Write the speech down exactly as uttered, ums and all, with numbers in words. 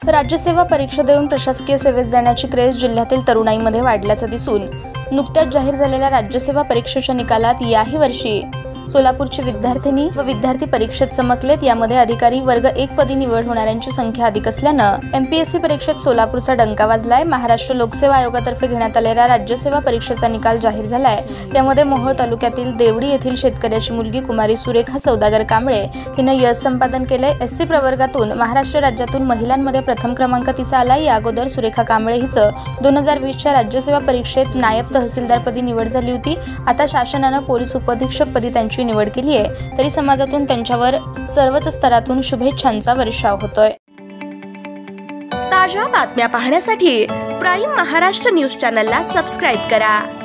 राज्यसेवा परीक्षा देऊन प्रशासकीय सेवेत जाण्याची क्रेज जिल्ह्यातील तरुणाईमध्ये वाढल्याचं दिसून नुकत्याच जाहीर झालेल्या राज्यसेवा परीक्षेच्या निकालात याही वर्षी सोलापूरची विद्यार्थिनी व विद्यार्थी परीक्षेत चमकलेत। यामध्ये अधिकारी वर्ग एक पदी निवड होणाऱ्यांची संख्या अधिक असल्यानं एमपीएससी परीक्षेत सोलापूरचा डंका वाजलाय। महाराष्ट्र लोकसेवा आयोगातर्फे घेण्यात आलेल्या राज्यसेवा परीक्षेचा निकाल जाहीर झालाय। त्यामध्ये मोहोळ तालुक्यातील देवडी येथील शेतकऱ्याची मुलगी कुमारी सुरेखा सौदागर कांबळे हिनं यश संपादन केलंय। एससी प्रवर्गातून महाराष्ट्र राज्यातून महिलांमध्ये प्रथम क्रमांक तिचा आलाय। या अगोदर सुरेखा कांबळे हिचं दोन हजार वीसच्या राज्यसेवा परीक्षेत नायब तहसीलदारपदी निवड झाली होती। आता शासनानं पोलीस उपअधीक्षक पदी त्यांची निवड केली आहे, तरी समाजातून त्यांच्यावर सर्वच स्तरातून शुभेच्छांचा वर्षाव होतोय। ताज्या बातम्या पाहण्यासाठी प्राईम महाराष्ट्र न्यूज चॅनलला सबस्क्राईब करा।